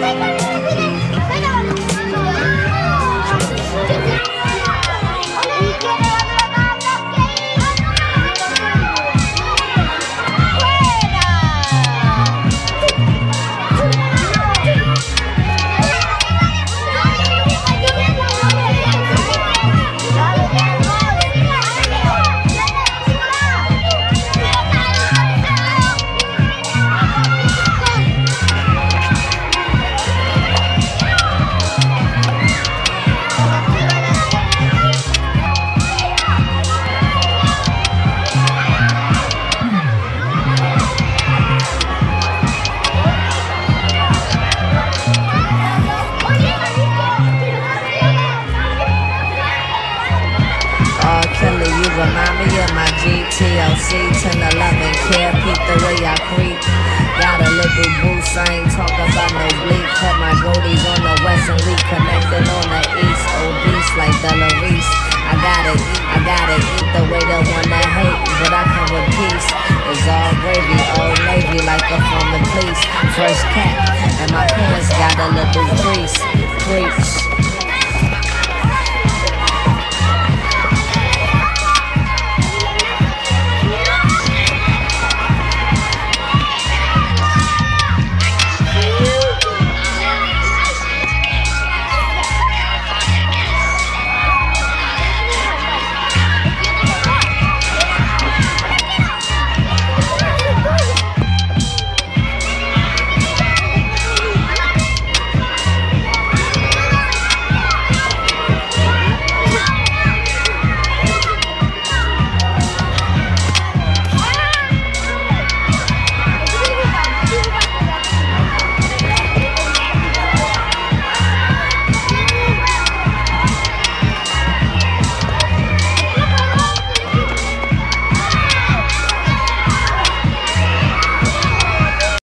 Kelly, you remind me of my GTLC 1011 care, peep the way I creep. Got a little boost, I ain't talking about no bleak. Put my goldies on the west and we connected on the east. Obese like Della Reese. I gotta eat the way they wanna hate, but I come with peace. It's all gravy, old navy like a former police. Fresh cat, and my pants got a little crease. Preach.